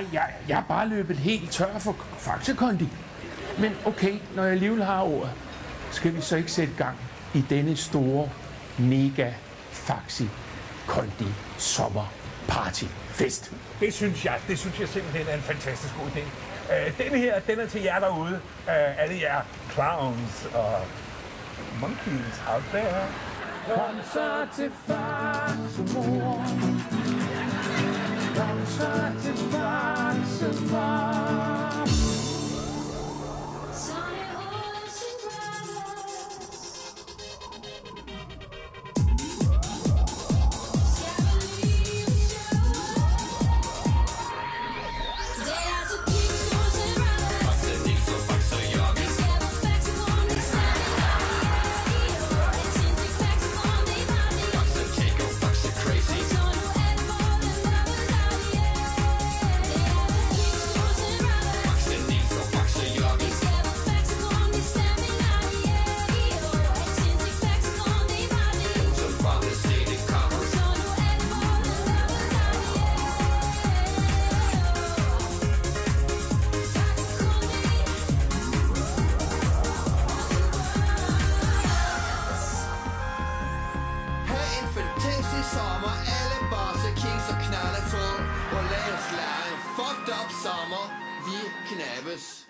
Nej, jeg er bare løbet helt tør for Faxe Kondi. Men okay, når jeg alligevel har ordet, skal vi så ikke sætte gang i denne store, mega Faxe Kondi sommerpartyfest? Det synes jeg simpelthen er en fantastisk god idé. Den her, den er til jer derude. Alle jer clowns og monkeys out there. Kom så til Faxe, mor. Kom så til Faxe, far. Sommer, alle bosse, kings og knalder tog. Og lad os lege en fucked up sommer. Vi knappes.